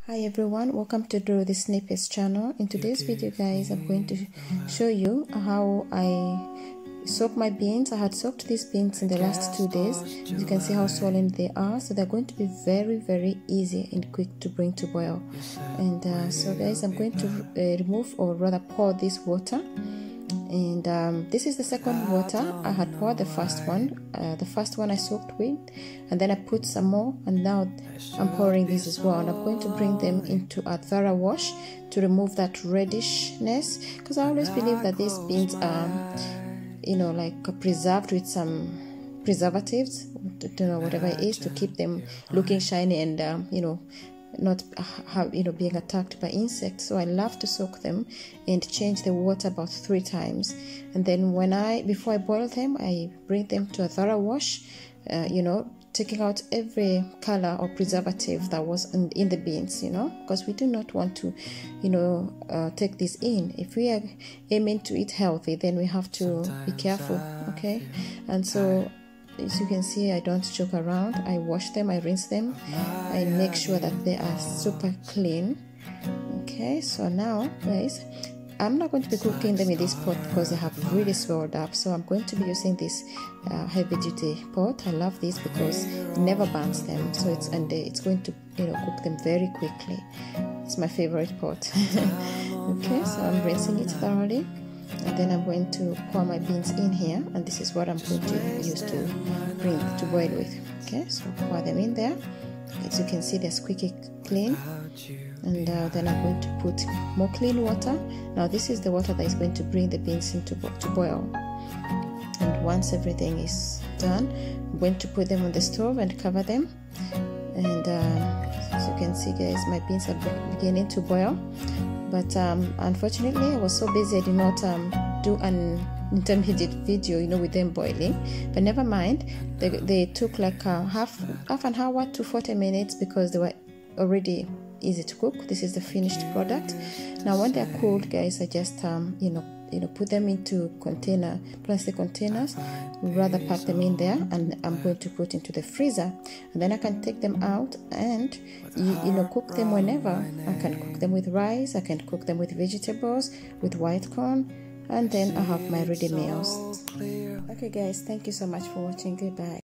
Hi everyone, welcome to Draw the Snippets channel. In today's video guys, I'm going to show you how I soak my beans. I had soaked these beans in the last 2 days. As you can see how swollen they are, so they're going to be very easy and quick to bring to boil. And so guys, I'm going to remove, or rather pour this water. And this is the second water. I had poured the first one. The first one I soaked with, and then I put some more, and now I'm pouring this as well. And I'm going to bring them into a thorough wash to remove that reddishness, because I always believe that these beans are, like preserved with some preservatives, whatever it is, to keep them looking shiny and not being attacked by insects. So I love to soak them and change the water about 3 times, and then before I boil them, I bring them to a thorough wash, taking out every color or preservative that was in the beans, because we do not want to take this in. If we are aiming to eat healthy, then we have to be careful, okay? And so as you can see, I don't joke around. I wash them, I rinse them, I make sure that they are super clean. Okay, so now guys, I'm not going to be cooking them in this pot because they have really swelled up, so I'm going to be using this heavy duty pot. I love this because it never burns them, so it's going to cook them very quickly. It's my favorite pot. Okay, so I'm rinsing it thoroughly, and then I'm going to pour my beans in here, and this is what I'm going to use to bring to boil with. Okay, so pour them in there. As you can see, they're squeaky clean, and then I'm going to put more clean water. Now this is the water that is going to bring the beans to boil, and once everything is done, I'm going to put them on the stove and cover them. And as you can see guys, my beans are beginning to boil. But unfortunately, I was so busy I did not do an intermediate video, with them boiling. But never mind, they took like half an hour to 40 minutes because they were already easy to cook. This is the finished product. Now when they're cooled, guys, I just put them into plastic containers. Rather pack them in there, and I'm going to put into the freezer, and then I can take them out and cook them whenever. I can cook them with rice, I can cook them with vegetables, with white corn, and then I have my ready meals. Okay guys, thank you so much for watching. Goodbye.